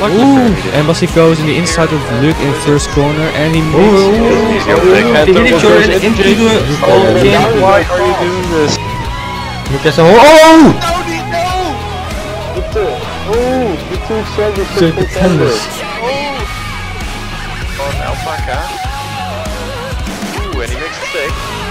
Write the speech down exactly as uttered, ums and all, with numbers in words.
Ooh, Embassy goes in the inside of Luke in first corner and he makes it. He did turn into the oh, yeah. Why are you doing this? Look at the whole oh! Oh, you two service So pretenders. Oh, an alpaca. Ooh, and he makes a stick.